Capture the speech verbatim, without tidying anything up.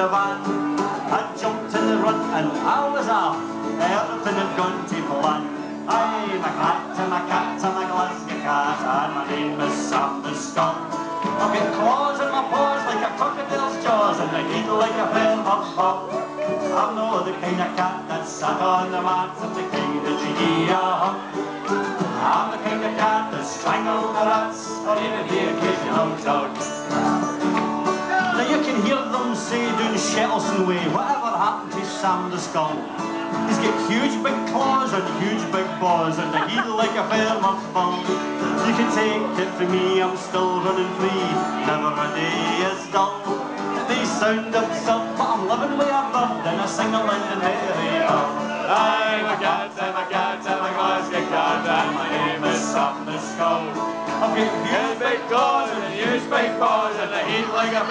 the van. I jumped in the run and I was off. Everything had gone to plan. Aye, my cat, my cat, my Glasgow cat, and my name is Sam the Skull. I've got claws in my paws like a crocodile's jaws, and I eat like a fair bump. I'm no the kind of cat that sat on the mat and the kind that you hear a hump. I'm the kind of cat that strangled the rats, or even the occasional dog. Now you can hear them say down Shettleston way, whatever happened to Sam the Skull? He's got huge big claws and huge big paws, and a heel like a farmer's bull. You can take it from me, I'm still running free, never a day is dull. They sound absurd, but I'm living with a bird and I sing a London Mary. I'm a cat, I'm a cat, I'm a Glasgow cat, and my name is Sam the Skull. I've got huge big claws and huge big paws, and a heel like a